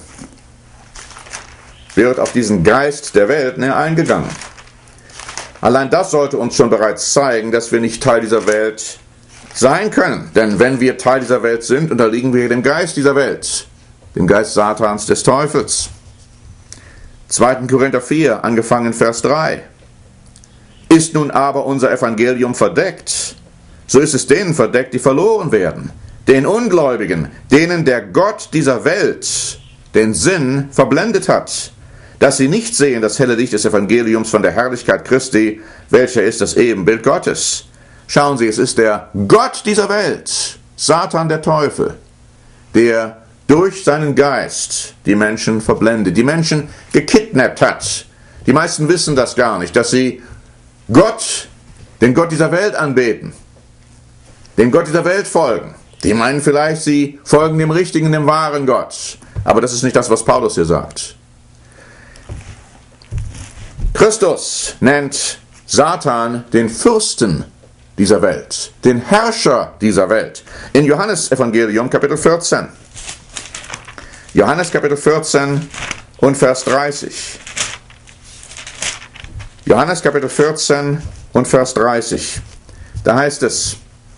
S1: wird auf diesen Geist der Welt näher eingegangen. Allein das sollte uns schon bereits zeigen, dass wir nicht Teil dieser Welt sein können. Denn wenn wir Teil dieser Welt sind, unterliegen wir dem Geist dieser Welt, dem Geist Satans, des Teufels. 2. Korinther 4, angefangen Vers 3. Ist nun aber unser Evangelium verdeckt, so ist es denen verdeckt, die verloren werden, den Ungläubigen, denen der Gott dieser Welt den Sinn verblendet hat, dass sie nicht sehen das helle Licht des Evangeliums von der Herrlichkeit Christi, welcher ist das Ebenbild Gottes. Schauen Sie, es ist der Gott dieser Welt, Satan der Teufel, der durch seinen Geist die Menschen verblendet, die Menschen gekidnappt hat. Die meisten wissen das gar nicht, dass sie Gott, den Gott dieser Welt anbeten, dem Gott dieser Welt folgen. Die meinen vielleicht, sie folgen dem richtigen, dem wahren Gott. Aber das ist nicht das, was Paulus hier sagt. Christus nennt Satan den Fürsten dieser Welt, den Herrscher dieser Welt. In Johannes Evangelium Kapitel 14. Johannes Kapitel 14 und Vers 30. Johannes Kapitel 14 und Vers 30. Da heißt es: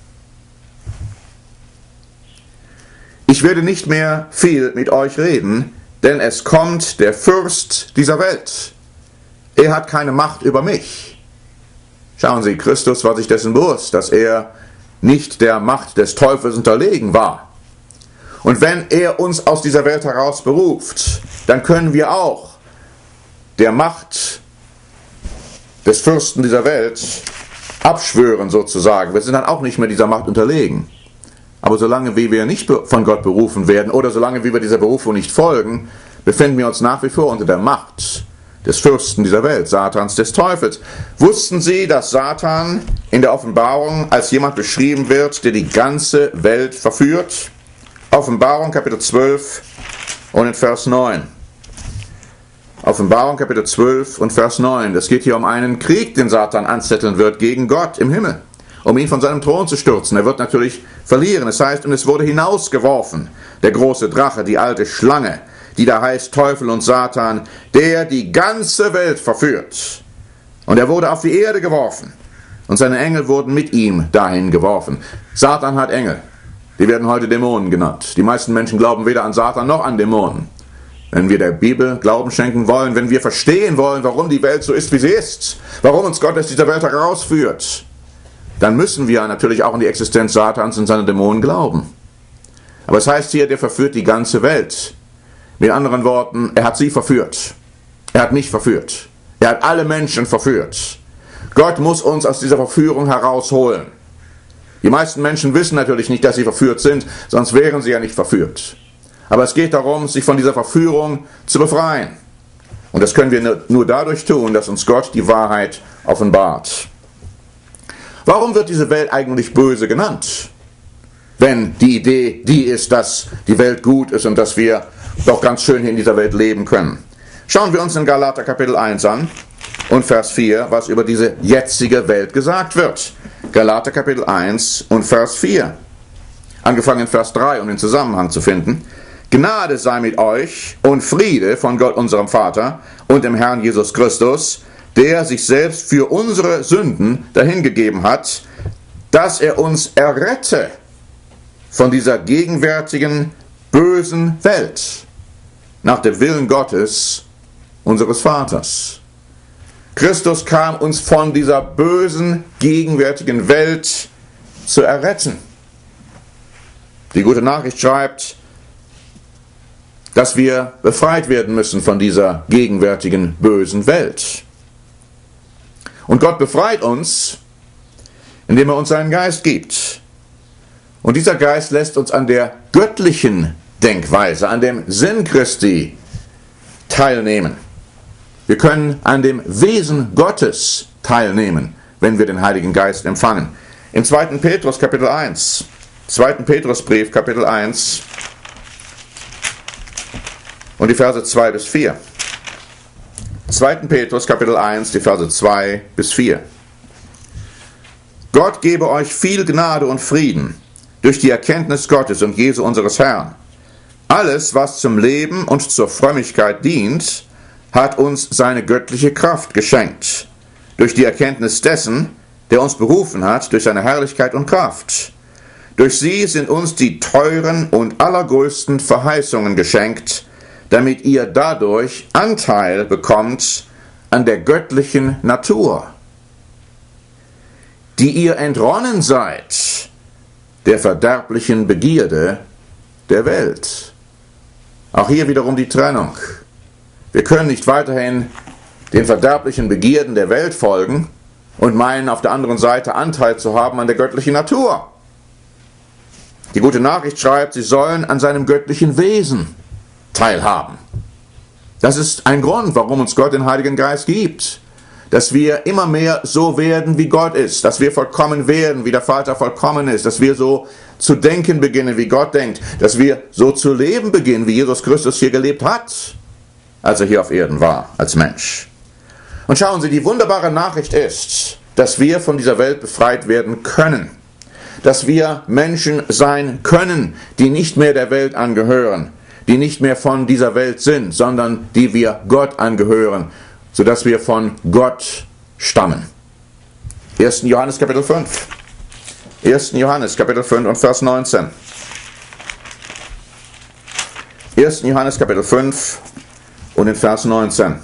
S1: Ich werde nicht mehr viel mit euch reden, denn es kommt der Fürst dieser Welt. Er hat keine Macht über mich. Schauen Sie, Christus war sich dessen bewusst, dass er nicht der Macht des Teufels unterlegen war. Und wenn er uns aus dieser Welt heraus beruft, dann können wir auch der Macht des Fürsten dieser Welt abschwören sozusagen. Wir sind dann auch nicht mehr dieser Macht unterlegen. Aber solange wie wir nicht von Gott berufen werden oder solange wie wir dieser Berufung nicht folgen, befinden wir uns nach wie vor unter der Macht des Fürsten dieser Welt, Satans, des Teufels. Wussten Sie, dass Satan in der Offenbarung als jemand beschrieben wird, der die ganze Welt verführt? Offenbarung Kapitel 12 und in Vers 9. Offenbarung Kapitel 12 und Vers 9. Es geht hier um einen Krieg, den Satan anzetteln wird gegen Gott im Himmel, um ihn von seinem Thron zu stürzen. Er wird natürlich verlieren. Es heißt, und es wurde hinausgeworfen, der große Drache, die alte Schlange, die da heißt Teufel und Satan, der die ganze Welt verführt. Und er wurde auf die Erde geworfen. Und seine Engel wurden mit ihm dahin geworfen. Satan hat Engel. Die werden heute Dämonen genannt. Die meisten Menschen glauben weder an Satan noch an Dämonen. Wenn wir der Bibel Glauben schenken wollen, wenn wir verstehen wollen, warum die Welt so ist, wie sie ist, warum uns Gott aus dieser Welt herausführt, dann müssen wir natürlich auch an die Existenz Satans und seiner Dämonen glauben. Aber es heißt hier, der verführt die ganze Welt. Mit anderen Worten, er hat sie verführt. Er hat mich verführt. Er hat alle Menschen verführt. Gott muss uns aus dieser Verführung herausholen. Die meisten Menschen wissen natürlich nicht, dass sie verführt sind, sonst wären sie ja nicht verführt. Aber es geht darum, sich von dieser Verführung zu befreien. Und das können wir nur dadurch tun, dass uns Gott die Wahrheit offenbart. Warum wird diese Welt eigentlich böse genannt? Wenn die Idee die ist, dass die Welt gut ist und dass wir doch ganz schön hier in dieser Welt leben können. Schauen wir uns in Galater Kapitel 1 an und Vers 4, was über diese jetzige Welt gesagt wird. Galater Kapitel 1 und Vers 4. Angefangen in Vers 3, um den Zusammenhang zu finden. Gnade sei mit euch und Friede von Gott unserem Vater und dem Herrn Jesus Christus, der sich selbst für unsere Sünden dahingegeben hat, dass er uns errette von dieser gegenwärtigen bösen Welt, nach dem Willen Gottes, unseres Vaters. Christus kam uns von dieser bösen, gegenwärtigen Welt zu erretten. Die gute Nachricht schreibt, dass wir befreit werden müssen von dieser gegenwärtigen, bösen Welt. Und Gott befreit uns, indem er uns seinen Geist gibt. Und dieser Geist lässt uns an der göttlichen Denkweise, an dem Sinn Christi teilnehmen. Wir können an dem Wesen Gottes teilnehmen, wenn wir den Heiligen Geist empfangen. Im 2. Petrus Kapitel 1, 2. Petrusbrief Kapitel 1 und die Verse 2 bis 4. 2. Petrus, Kapitel 1, die Verse 2 bis 4. Gott gebe euch viel Gnade und Frieden durch die Erkenntnis Gottes und Jesu unseres Herrn. Alles, was zum Leben und zur Frömmigkeit dient, hat uns seine göttliche Kraft geschenkt, durch die Erkenntnis dessen, der uns berufen hat, durch seine Herrlichkeit und Kraft. Durch sie sind uns die teuren und allergrößten Verheißungen geschenkt, damit ihr dadurch Anteil bekommt an der göttlichen Natur, die ihr entronnen seid der verderblichen Begierde der Welt. Auch hier wiederum die Trennung. Wir können nicht weiterhin den verderblichen Begierden der Welt folgen und meinen, auf der anderen Seite Anteil zu haben an der göttlichen Natur. Die gute Nachricht schreibt, sie sollen an seinem göttlichen Wesen teilhaben. Das ist ein Grund, warum uns Gott den Heiligen Geist gibt. Dass wir immer mehr so werden, wie Gott ist. Dass wir vollkommen werden, wie der Vater vollkommen ist. Dass wir so zu denken beginnen, wie Gott denkt. Dass wir so zu leben beginnen, wie Jesus Christus hier gelebt hat, als er hier auf Erden war, als Mensch. Und schauen Sie, die wunderbare Nachricht ist, dass wir von dieser Welt befreit werden können. Dass wir Menschen sein können, die nicht mehr der Welt angehören. Die nicht mehr von dieser Welt sind, sondern die wir Gott angehören, sodass wir von Gott stammen. 1. Johannes Kapitel 5. 1. Johannes Kapitel 5 und Vers 19. 1. Johannes Kapitel 5 und in Vers 19.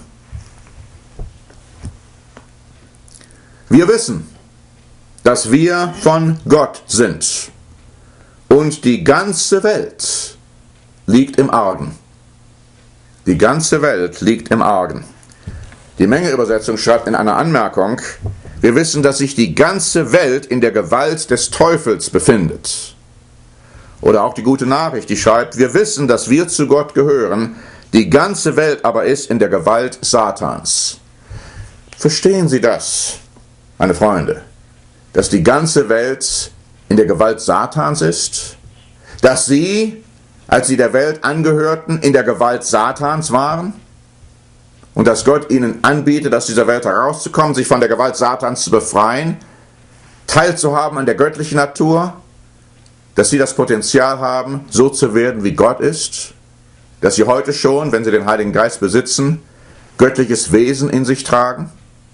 S1: Wir wissen, dass wir von Gott sind und die ganze Welt liegt im Argen. Die ganze Welt liegt im Argen. Die Mengeübersetzung schreibt in einer Anmerkung, wir wissen, dass sich die ganze Welt in der Gewalt des Teufels befindet. Oder auch die gute Nachricht, die schreibt, wir wissen, dass wir zu Gott gehören, die ganze Welt aber ist in der Gewalt Satans. Verstehen Sie das, meine Freunde, dass die ganze Welt in der Gewalt Satans ist? Dass Sie, als Sie der Welt angehörten, in der Gewalt Satans waren? Und dass Gott ihnen anbietet, aus dieser Welt herauszukommen, sich von der Gewalt Satans zu befreien, teilzuhaben an der göttlichen Natur, dass sie das Potenzial haben, so zu werden, wie Gott ist, dass sie heute schon, wenn sie den Heiligen Geist besitzen, göttliches Wesen in sich tragen.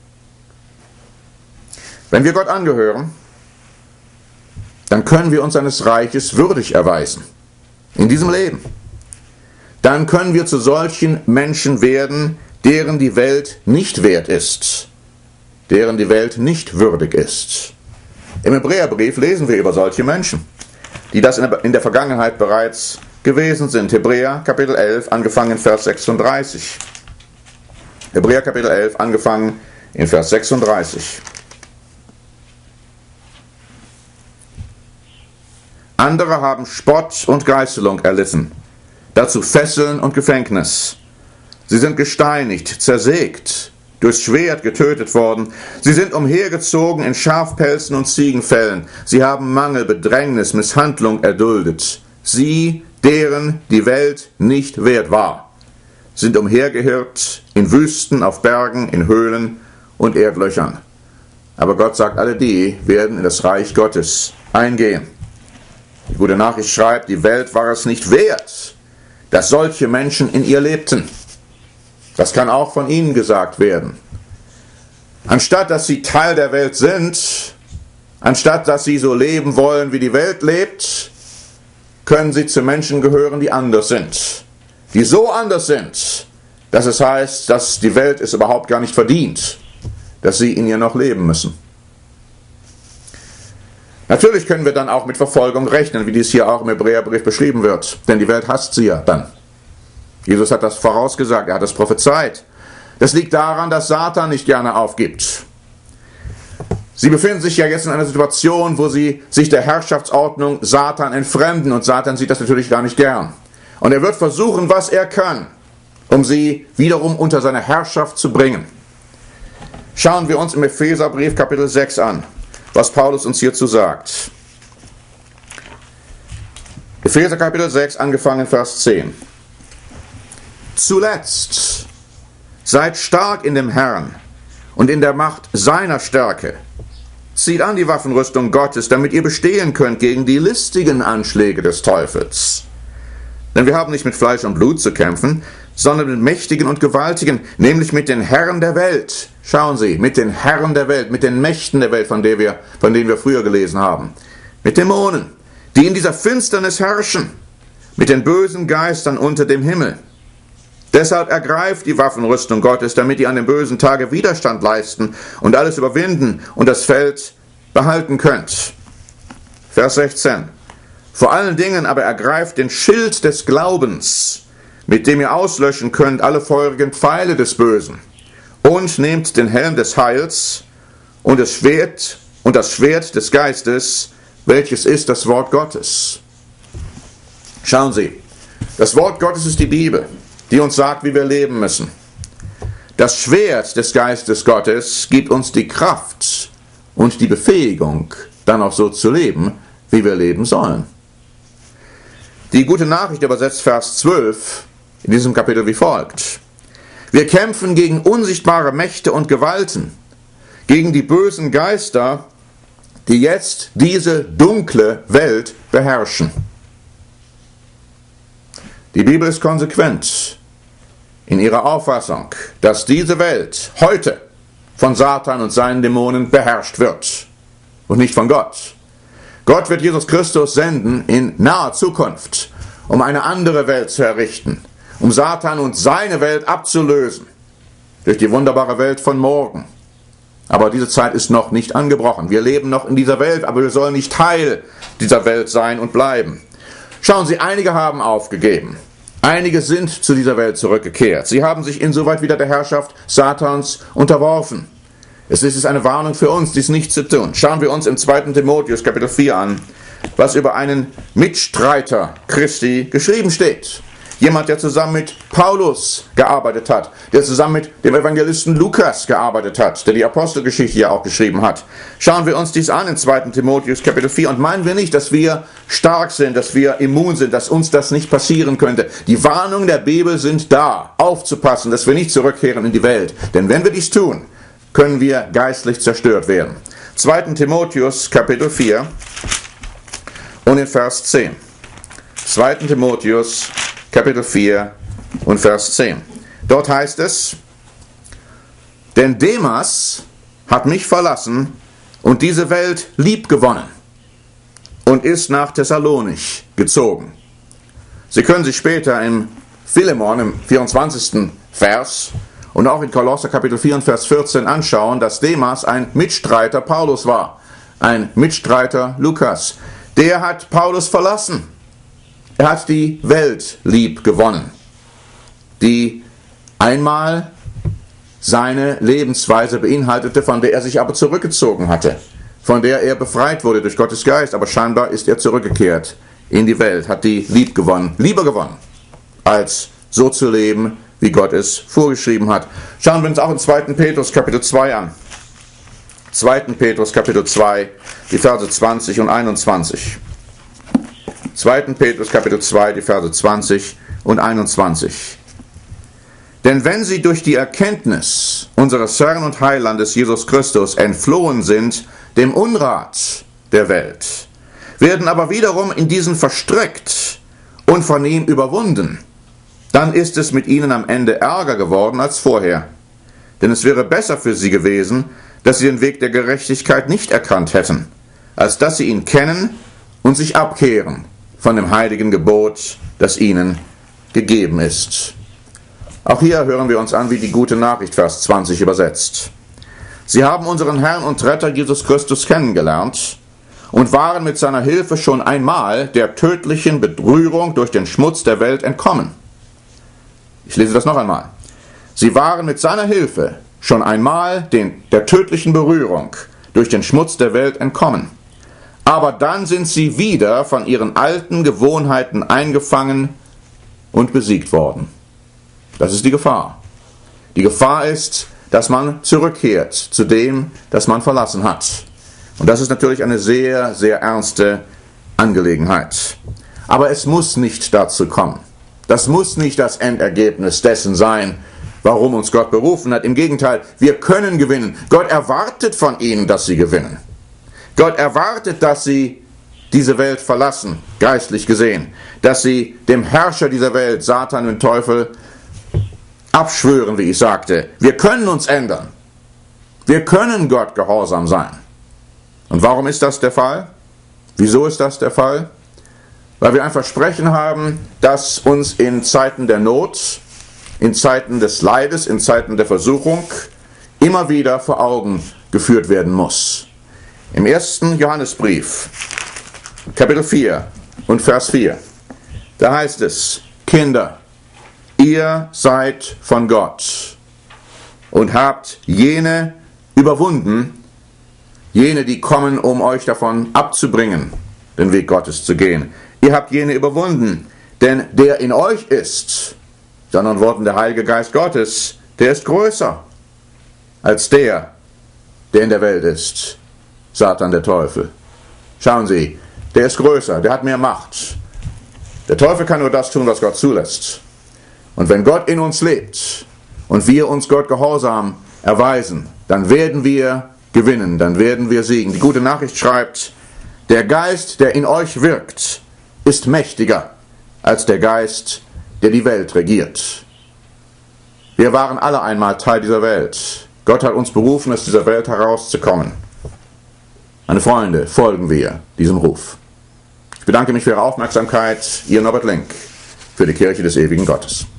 S1: Wenn wir Gott angehören, dann können wir uns seines Reiches würdig erweisen, in diesem Leben. Dann können wir zu solchen Menschen werden, deren die Welt nicht wert ist, deren die Welt nicht würdig ist. Im Hebräerbrief lesen wir über solche Menschen, die das in der Vergangenheit bereits gewesen sind. Hebräer Kapitel 11, angefangen in Vers 36. Hebräer Kapitel 11, angefangen in Vers 36. Andere haben Spott und Geißelung erlitten, dazu Fesseln und Gefängnis. Sie sind gesteinigt, zersägt, durchs Schwert getötet worden. Sie sind umhergezogen in Schafpelzen und Ziegenfellen. Sie haben Mangel, Bedrängnis, Misshandlung erduldet. Sie, deren die Welt nicht wert war, sind umhergeirrt in Wüsten, auf Bergen, in Höhlen und Erdlöchern. Aber Gott sagt, alle die werden in das Reich Gottes eingehen. Die gute Nachricht schreibt, die Welt war es nicht wert, dass solche Menschen in ihr lebten. Das kann auch von Ihnen gesagt werden. Anstatt dass Sie Teil der Welt sind, anstatt dass Sie so leben wollen, wie die Welt lebt, können Sie zu Menschen gehören, die anders sind. Die so anders sind, dass es heißt, dass die Welt es überhaupt gar nicht verdient, dass Sie in ihr noch leben müssen. Natürlich können wir dann auch mit Verfolgung rechnen, wie dies hier auch im Hebräerbrief beschrieben wird. Denn die Welt hasst sie ja dann. Jesus hat das vorausgesagt, er hat es prophezeit. Das liegt daran, dass Satan nicht gerne aufgibt. Sie befinden sich ja jetzt in einer Situation, wo sie sich der Herrschaftsordnung Satan entfremden. Und Satan sieht das natürlich gar nicht gern. Und er wird versuchen, was er kann, um sie wiederum unter seine Herrschaft zu bringen. Schauen wir uns im Epheserbrief Kapitel 6 an, was Paulus uns hierzu sagt. Epheser Kapitel 6, angefangen Vers 10. zuletzt seid stark in dem Herrn und in der Macht seiner Stärke. Zieht an die Waffenrüstung Gottes, damit ihr bestehen könnt gegen die listigen Anschläge des Teufels. Denn wir haben nicht mit Fleisch und Blut zu kämpfen, sondern mit Mächtigen und Gewaltigen, nämlich mit den Herren der Welt. Schauen Sie, mit den Herren der Welt, mit den Mächten der Welt, von denen wir früher gelesen haben. Mit Dämonen, die in dieser Finsternis herrschen, mit den bösen Geistern unter dem Himmel. Deshalb ergreift die Waffenrüstung Gottes, damit ihr an dem bösen Tage Widerstand leisten und alles überwinden und das Feld behalten könnt. Vers 16. Vor allen Dingen aber ergreift den Schild des Glaubens, mit dem ihr auslöschen könnt alle feurigen Pfeile des Bösen, und nehmt den Helm des Heils und das Schwert des Geistes, welches ist das Wort Gottes. Schauen Sie, das Wort Gottes ist die Bibel, die uns sagt, wie wir leben müssen. Das Schwert des Geistes Gottes gibt uns die Kraft und die Befähigung, dann auch so zu leben, wie wir leben sollen. Die Gute Nachricht übersetzt Vers 12 in diesem Kapitel wie folgt. Wir kämpfen gegen unsichtbare Mächte und Gewalten, gegen die bösen Geister, die jetzt diese dunkle Welt beherrschen. Die Bibel ist konsequent in ihrer Auffassung, dass diese Welt heute von Satan und seinen Dämonen beherrscht wird und nicht von Gott. Gott wird Jesus Christus senden in naher Zukunft, um eine andere Welt zu errichten, um Satan und seine Welt abzulösen durch die wunderbare Welt von morgen. Aber diese Zeit ist noch nicht angebrochen. Wir leben noch in dieser Welt, aber wir sollen nicht Teil dieser Welt sein und bleiben. Schauen Sie, einige haben aufgegeben. Einige sind zu dieser Welt zurückgekehrt. Sie haben sich insoweit wieder der Herrschaft Satans unterworfen. Es ist eine Warnung für uns, dies nicht zu tun. Schauen wir uns im 2. Timotheus Kapitel 4 an, was über einen Mitstreiter Christi geschrieben steht. Jemand, der zusammen mit Paulus gearbeitet hat, der zusammen mit dem Evangelisten Lukas gearbeitet hat, der die Apostelgeschichte ja auch geschrieben hat. Schauen wir uns dies an in 2. Timotheus Kapitel 4 und meinen wir nicht, dass wir stark sind, dass wir immun sind, dass uns das nicht passieren könnte. Die Warnungen der Bibel sind da, aufzupassen, dass wir nicht zurückkehren in die Welt. Denn wenn wir dies tun, können wir geistlich zerstört werden. 2. Timotheus Kapitel 4 und in Vers 10. 2. Timotheus Kapitel 4 und Vers 10. Dort heißt es, denn Demas hat mich verlassen und diese Welt liebgewonnen und ist nach Thessalonich gezogen. Sie können sich später im Philemon, im 24. Vers und auch in Kolosser Kapitel 4 und Vers 14 anschauen, dass Demas ein Mitstreiter Paulus war, ein Mitstreiter Lukas. Der hat Paulus verlassen. Er hat die Welt lieb gewonnen, die einmal seine Lebensweise beinhaltete, von der er sich aber zurückgezogen hatte, von der er befreit wurde durch Gottes Geist, aber scheinbar ist er zurückgekehrt in die Welt, hat die lieber gewonnen, als so zu leben, wie Gott es vorgeschrieben hat. Schauen wir uns auch in 2. Petrus Kapitel 2 an. 2. Petrus Kapitel 2, die Verse 20 und 21. 2. Petrus Kapitel 2, die Verse 20 und 21. Denn wenn sie durch die Erkenntnis unseres Herrn und Heilandes Jesus Christus entflohen sind dem Unrat der Welt, werden aber wiederum in diesen verstrickt und von ihm überwunden, dann ist es mit ihnen am Ende ärger geworden als vorher. Denn es wäre besser für sie gewesen, dass sie den Weg der Gerechtigkeit nicht erkannt hätten, als dass sie ihn kennen und sich abkehren von dem heiligen Gebot, das ihnen gegeben ist. Auch hier hören wir uns an, wie die Gute Nachricht, Vers 20 übersetzt. Sie haben unseren Herrn und Retter Jesus Christus kennengelernt und waren mit seiner Hilfe schon einmal der tödlichen Berührung durch den Schmutz der Welt entkommen. Ich lese das noch einmal. Sie waren mit seiner Hilfe schon einmal der tödlichen Berührung durch den Schmutz der Welt entkommen. Aber dann sind sie wieder von ihren alten Gewohnheiten eingefangen und besiegt worden. Das ist die Gefahr. Die Gefahr ist, dass man zurückkehrt zu dem, das man verlassen hat. Und das ist natürlich eine sehr, sehr ernste Angelegenheit. Aber es muss nicht dazu kommen. Das muss nicht das Endergebnis dessen sein, warum uns Gott berufen hat. Im Gegenteil, wir können gewinnen. Gott erwartet von ihnen, dass sie gewinnen. Gott erwartet, dass sie diese Welt verlassen, geistlich gesehen. Dass sie dem Herrscher dieser Welt, Satan und Teufel, abschwören, wie ich sagte. Wir können uns ändern. Wir können Gott gehorsam sein. Und warum ist das der Fall? Wieso ist das der Fall? Weil wir ein Versprechen haben, das uns in Zeiten der Not, in Zeiten des Leides, in Zeiten der Versuchung immer wieder vor Augen geführt werden muss. Im 1. Johannesbrief, Kapitel 4 und Vers 4, da heißt es: Kinder, ihr seid von Gott und habt jene überwunden, jene, die kommen, um euch davon abzubringen, den Weg Gottes zu gehen. Ihr habt jene überwunden, denn der in euch ist, mit anderen Worten der Heilige Geist Gottes, der ist größer als der in der Welt ist, Satan, der Teufel. Schauen Sie, der ist größer, der hat mehr Macht. Der Teufel kann nur das tun, was Gott zulässt. Und wenn Gott in uns lebt und wir uns Gott gehorsam erweisen, dann werden wir gewinnen, dann werden wir siegen. Die gute Nachricht schreibt: Der Geist, der in euch wirkt, ist mächtiger als der Geist, der die Welt regiert. Wir waren alle einmal Teil dieser Welt. Gott hat uns berufen, aus dieser Welt herauszukommen. Meine Freunde, folgen wir diesem Ruf. Ich bedanke mich für Ihre Aufmerksamkeit. Ihr Norbert Link für die Kirche des ewigen Gottes.